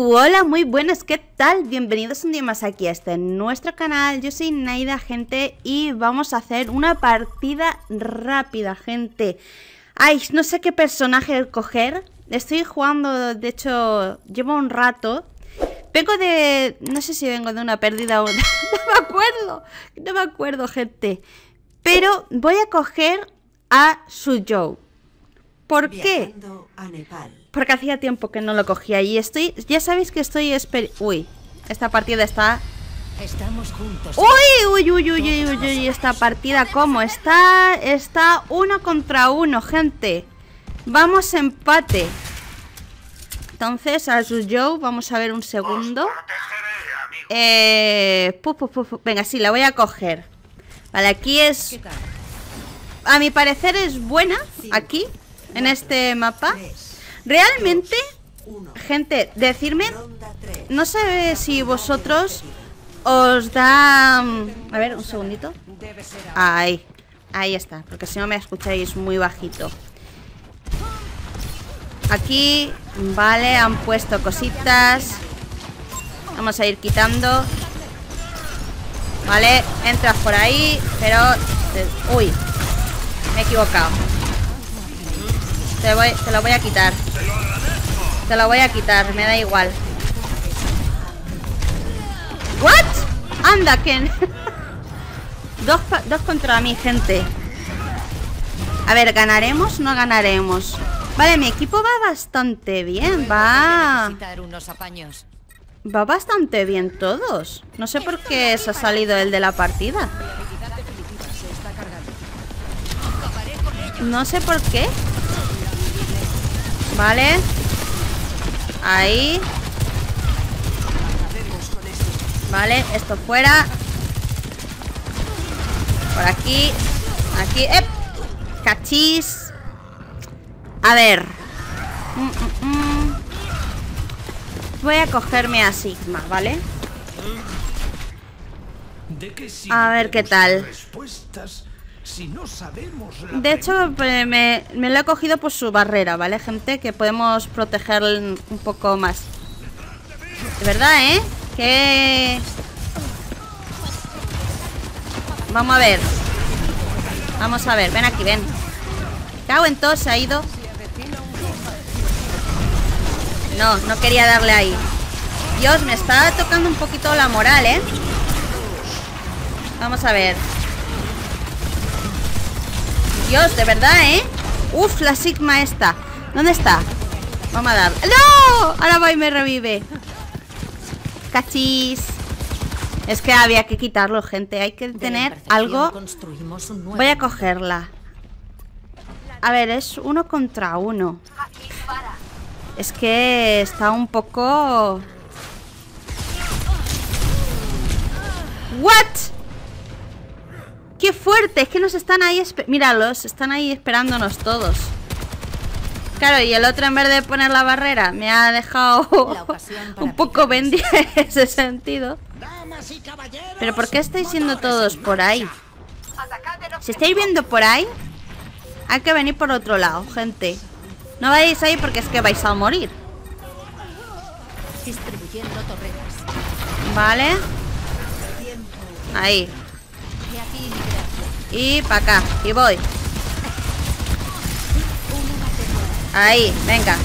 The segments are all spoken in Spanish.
Hola, muy buenas, ¿qué tal? Bienvenidos un día más aquí a nuestro canal. Yo soy Naida, gente, y vamos a hacer una partida rápida, gente. Ay, no sé qué personaje coger. Estoy jugando, de hecho, llevo un rato. Vengo de... no sé si vengo de una pérdida o... No me acuerdo, gente. Pero voy a coger a Suzhou. ¿Por qué? Porque hacía tiempo que no lo cogía y estoy... Ya sabéis que estoy... Uy, esta partida está... Estamos juntos. Uy, esta partida ¿cómo está? Está 1 contra 1, gente. Vamos empate. Entonces, a Suzhou, vamos a ver un segundo. Venga, sí, la voy a coger. Vale, aquí es... A mi parecer es buena, aquí, en este mapa. Realmente, gente, decirme, no sé si vosotros os da... A ver, un segundito. Ahí está, porque si no me escucháis muy bajito. Aquí, vale, han puesto cositas. Vamos a ir quitando. Vale, entras por ahí, pero... Uy, me he equivocado. Te lo voy a quitar. Te lo voy a quitar, me da igual. ¿What? Anda, Ken. Dos contra mí, gente. A ver, ¿ganaremos? No ganaremos. Vale, mi equipo va bastante bien. Va bastante bien todos. No sé por qué se ha salido el de la partida. No sé por qué. Vale. Ahí. Vale, esto fuera. Por aquí. Aquí. ¡Ep! Cachis. A ver. Voy a cogerme a Sigma, ¿vale? A ver qué tal. De hecho, me lo he cogido por su barrera, ¿vale, gente? Que podemos proteger un poco más. De verdad, ¿eh? Que... Vamos a ver. Vamos a ver, ven aquí, ven. Cago en todo, se ha ido. No quería darle ahí. Dios, me está tocando un poquito la moral, ¿eh? Vamos a ver. Dios, de verdad, ¿eh? Uf, la Sigma esta. ¿Dónde está? Vamos a dar. ¡No! Ahora va y me revive. Cachis. Es que había que quitarlo, gente. Hay que tener algo. Voy a cogerla. A ver, es 1 contra 1. Es que está un poco... ¿What? ¡Qué fuerte! Es que nos están ahí... Míralos, están ahí esperándonos todos. Claro, y el otro en vez de poner la barrera me ha dejado un poco bendy en ese sentido. Pero ¿por qué estáis yendo todos por ahí? Si estáis viendo por ahí, hay que venir por otro lado, gente. No vayáis ahí porque es que vais a morir. Vale. Ahí. Y para acá, y voy. Ahí, venga.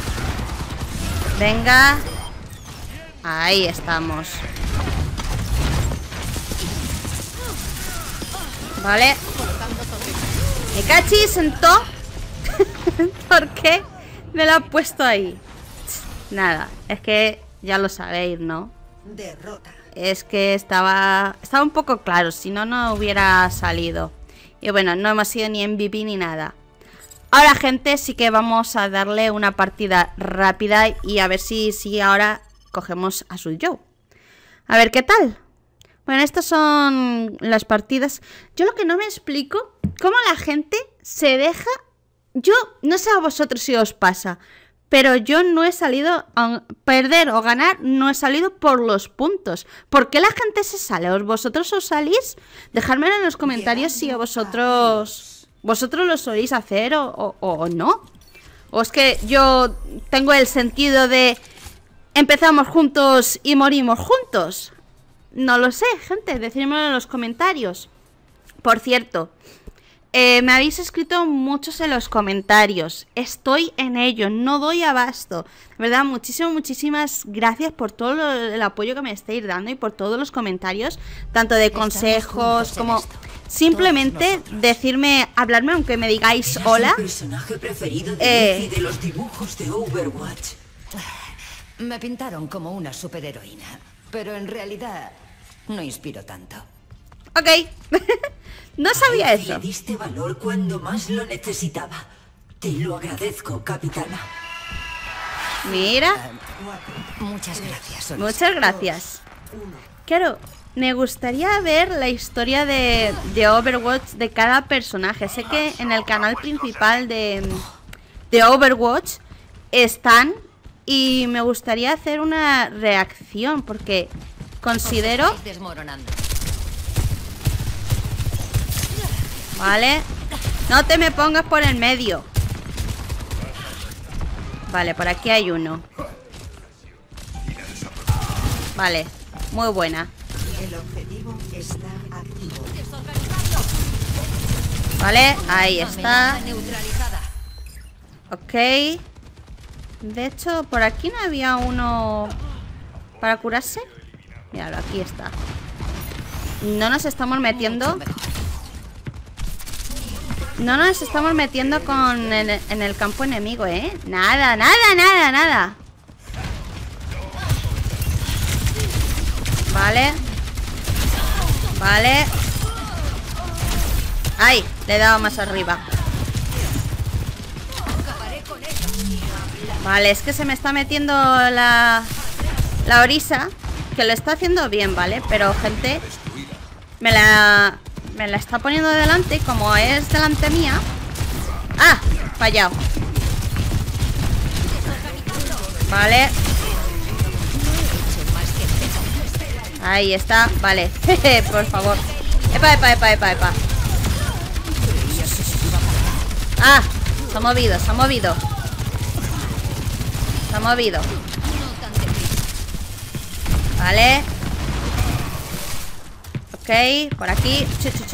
Venga. Ahí estamos. Vale. Me cachis en todo. ¿Por qué me lo ha puesto ahí? Nada, es que ya lo sabéis, ¿no? Es que estaba un poco claro, si no, no hubiera salido. Y bueno, no hemos sido ni MVP ni nada. Ahora, gente, sí que vamos a darle una partida rápida y a ver si ahora cogemos a Suzhou. A ver qué tal. Bueno, estas son las partidas. Yo lo que no me explico, cómo la gente se deja... Yo no sé a vosotros si os pasa, pero yo no he salido a perder o ganar, no he salido por los puntos. ¿Por qué la gente se sale? ¿Vosotros os salís? Dejadmelo en los comentarios si a vosotros lo soléis hacer o no. O es que yo tengo el sentido de ¿Empezamos juntos y morimos juntos? No lo sé, gente, decídmelo en los comentarios. Por cierto, me habéis escrito muchos en los comentarios. Estoy en ello, no doy abasto. De verdad, muchísimas gracias por todo el apoyo que me estáis dando y por todos los comentarios, tanto de consejos como simplemente decirme, hablarme, aunque me digáis hola. Personaje preferido de de los dibujos de Overwatch. Me pintaron como una superheroína, pero en realidad no inspiro tanto. Ok. No sabía eso. Le diste valor cuando más lo necesitaba. Te lo agradezco, capitana. Mira. Muchas gracias. Olisa. Muchas gracias. Claro, me gustaría ver la historia de Overwatch de cada personaje. Sé que en el canal principal de Overwatch están, y me gustaría hacer una reacción porque considero... Os estáis desmoronando. Vale. No te me pongas por el medio. Vale, por aquí hay uno. Vale, muy buena. El objetivo está activo. Vale, ahí está. Amenaza neutralizada. Ok. De hecho, por aquí no había uno para curarse. Míralo, aquí está. No nos estamos metiendo. No nos estamos metiendo en el campo enemigo, ¿eh? Nada. Vale. Vale. ¡Ay! Le he dado más arriba. Vale, es que se me está metiendo la Orisa, que lo está haciendo bien, ¿vale? Pero, gente, me la está poniendo delante, como es delante mía. ¡Ah! Fallado. Vale. Ahí está, vale. Por favor. Epa. ¡Ah! Se ha movido. Vale. Ok, por aquí.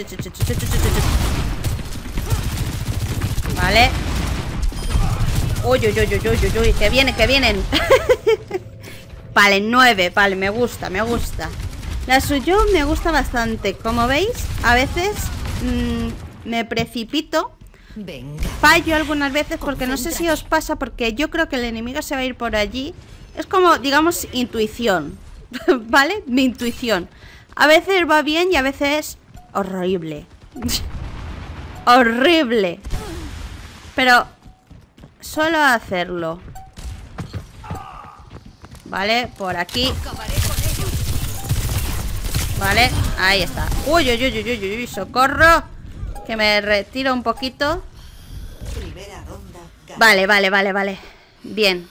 Vale. Uy, que vienen. Vale, 9, vale, me gusta. La suyo me gusta bastante. Como veis, a veces me precipito. Venga. Fallo algunas veces porque no sé si os pasa, porque yo creo que el enemigo se va a ir por allí. Es como, digamos, intuición. ¿Vale? Mi intuición. A veces va bien y a veces horrible. Horrible. Pero suelo hacerlo. Vale, por aquí. Vale, ahí está. Uy, socorro. Que me retiro un poquito. Vale. Bien.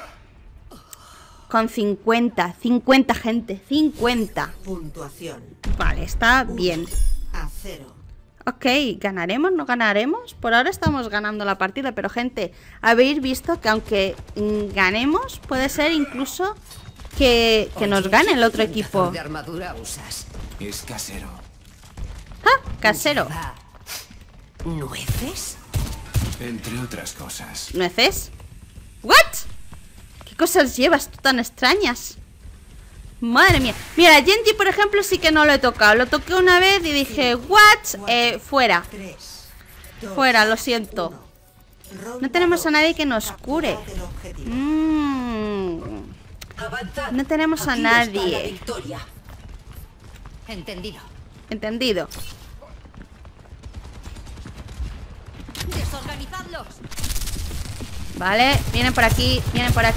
Con 50 gente, 50. Puntuación. Vale, está bien. A 0. Ok, ¿ganaremos? ¿No ganaremos? Por ahora estamos ganando la partida, pero gente, habéis visto que aunque ganemos, puede ser incluso que nos gane el otro equipo. ¿De armadura usas? Es casero. ¡Ah! Casero. ¿Nueces? Entre otras cosas. ¿Nueces? ¿What? ¿Qué cosas llevas tú tan extrañas? Madre mía. Mira, Genji, por ejemplo, sí que no lo he tocado. Lo toqué una vez y dije, what? Fuera. Fuera, lo siento. No tenemos a nadie que nos cure. No tenemos a nadie. Entendido. Entendido. Desorganizadlos. Vale, vienen por aquí. Vienen por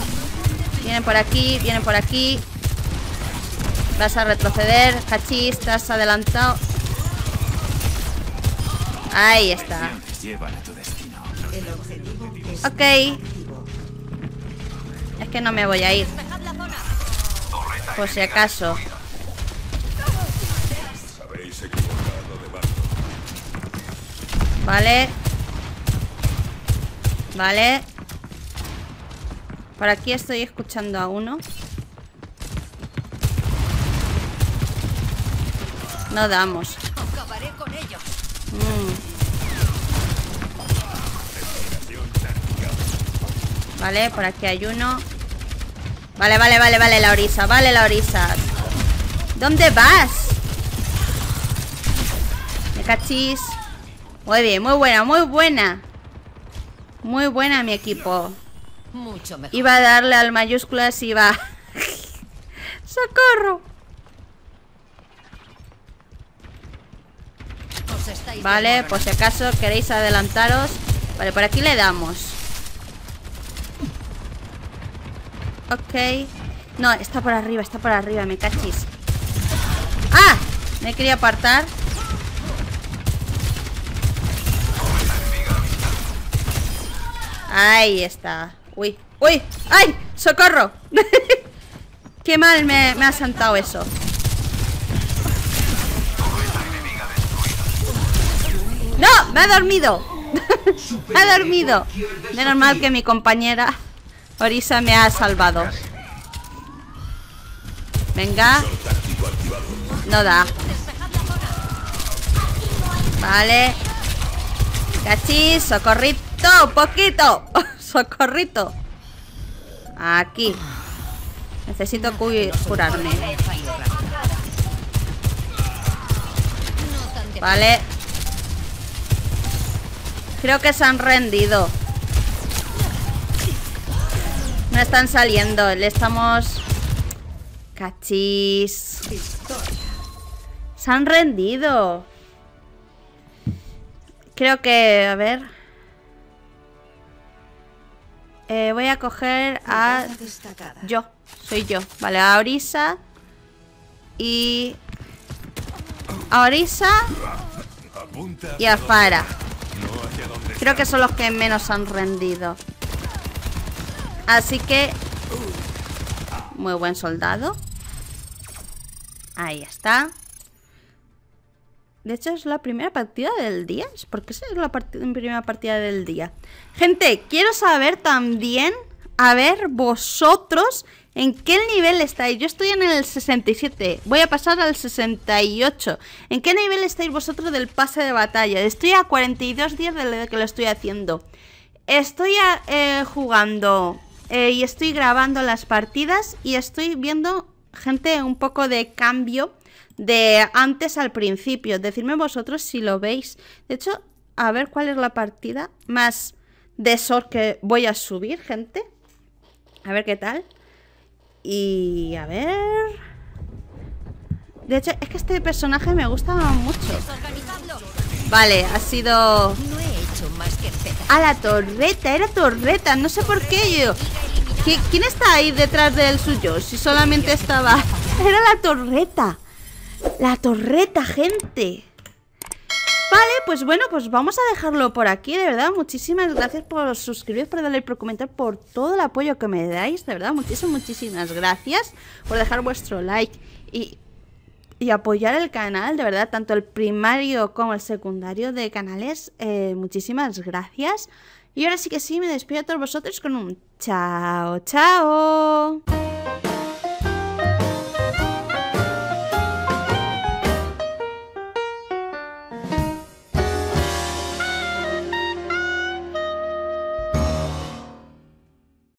aquí. Vas a retroceder. Cachis, te has adelantado. Ahí está. Llevan a tu destino. Ok. Es que no me voy a ir. Por si acaso. Vale. Por aquí estoy escuchando a uno. No damos. Acabaré con ellos. Vale, por aquí hay uno. Vale, la orisa. Vale, la orisa. ¿Dónde vas? Me cachis. Muy bien, muy buena, muy buena. Muy buena mi equipo. Mucho mejor. Iba a darle al mayúsculas y iba... ¡Socorro! Os estáis Vale, desmoronando. por si acaso queréis adelantaros. Vale, por aquí le damos. Ok. No, está por arriba, me cachis. ¡Ah! Me quería apartar. Ahí está. Uy, uy, ¡ay! ¡Socorro! Qué mal me ha sentado eso. ¡No! ¡Me ha dormido! ¡Me ha dormido! Menos mal que mi compañera Orisa me ha salvado. Venga. No da. Vale. Cachis, socorrito. Poquito. Socorrito. Aquí. Necesito curarme. Vale. Creo que se han rendido. No están saliendo. Le estamos... Cachis. Se han rendido. Creo que... A ver. Voy a coger a... Yo. Soy yo. Vale, a Orisa. Y... A Orisa. Y a Pharah. Creo que son los que menos han rendido. Así que... Muy buen soldado. Ahí está. De hecho es la primera partida del día. ¿Por qué es la primera partida del día? Gente, quiero saber también, a ver vosotros, ¿en qué nivel estáis? Yo estoy en el 67. Voy a pasar al 68. ¿En qué nivel estáis vosotros del pase de batalla? Estoy a 42 días de que lo estoy haciendo. Estoy jugando y estoy grabando las partidas y estoy viendo, gente, un poco de cambio de antes al principio. Decidme vosotros si lo veis. De hecho, a ver cuál es la partida más de Sword que voy a subir, gente. A ver qué tal. Y a ver... De hecho, es que este personaje me gusta mucho. Vale, ha sido... No he hecho más que empezar. ¡A la torreta! Era torreta, no sé por qué yo... ¿Quién está ahí detrás del suyo? Si solamente estaba... Era la torreta. La torreta, gente. Vale, pues bueno, pues vamos a dejarlo por aquí. De verdad, muchísimas gracias por suscribiros, por darle, por comentar, por todo el apoyo que me dais. De verdad, muchísimas gracias por dejar vuestro like y apoyar el canal. De verdad, tanto el primario como el secundario de canales. Muchísimas gracias. Y ahora sí que sí, me despido a todos vosotros con un chao, chao.